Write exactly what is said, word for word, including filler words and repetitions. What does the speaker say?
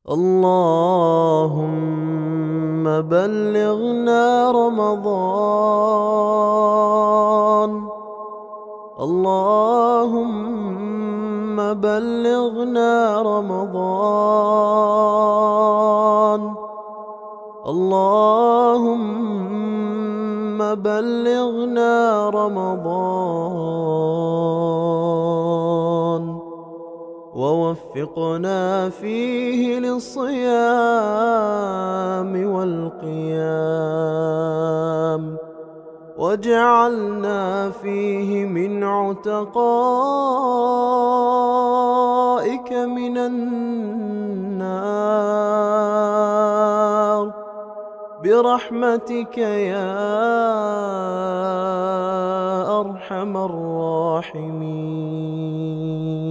اللهم بلغنا رمضان. اللهم بلغنا رمضان. اللهم بلغنا رمضان ووفقنا فيه للصيام والقيام، واجعلنا فيه من عتقائك من النار برحمتك يا أرحم الراحمين.